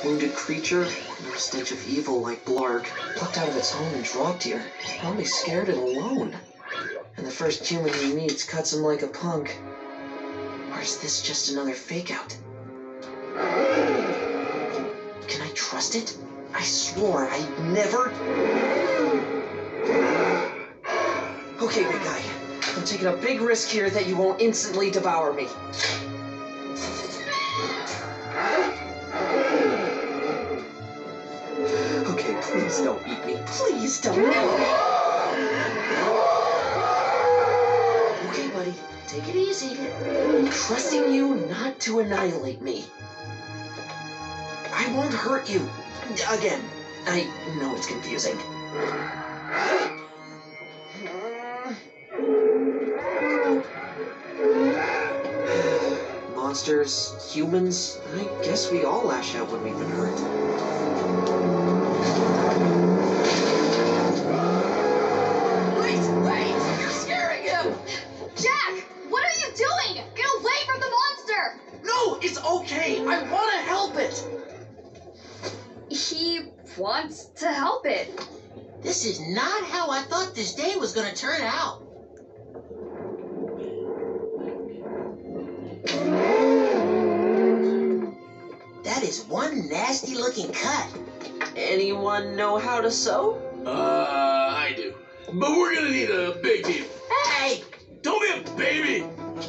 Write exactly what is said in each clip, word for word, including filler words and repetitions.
wounded creature, no stench of evil like Blarg, plucked out of its home and dropped here, probably scared and alone. And the first human he meets cuts him like a punk. Or is this just another fake-out? Can I trust it? I swore I'd never... Okay, big guy. I'm taking a big risk here that you won't instantly devour me. Okay, please don't eat me. Please don't. Okay, buddy. Take it easy. I'm trusting you not to annihilate me. I won't hurt you. Again. I know it's confusing. Monsters, humans, I guess we all lash out when we've been hurt. Wait, wait! You're scaring him! Jack! What are you doing? Get away from the monster! No, it's okay. I want to help it. He wants to help it. This is not how I thought this day was gonna turn out. That is one nasty looking cut. Anyone know how to sew? Uh, I do. But we're gonna need a big needle. Hey! Don't be a baby!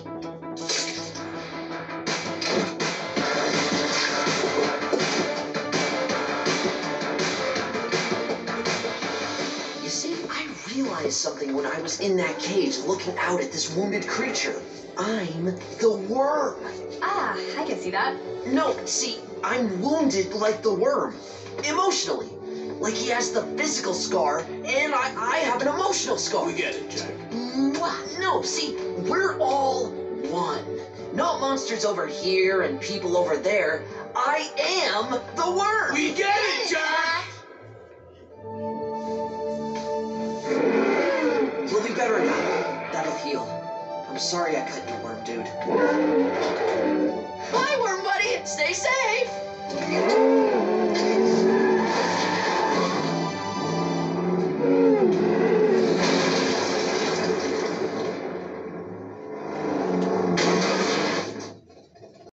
You see, I realized something when I was in that cage looking out at this wounded creature. I'm the worm. Ah, I can see that. No, see, I'm wounded like the worm. Emotionally. Like he has the physical scar, and I, I have an emotional scar. We get it, Jack. Mwah. No, see, we're all one. Not monsters over here and people over there. I am the worm. We get it, Jack! You'll be better now. That'll heal. I'm sorry I cut your worm, dude. Bye, worm buddy. Stay safe.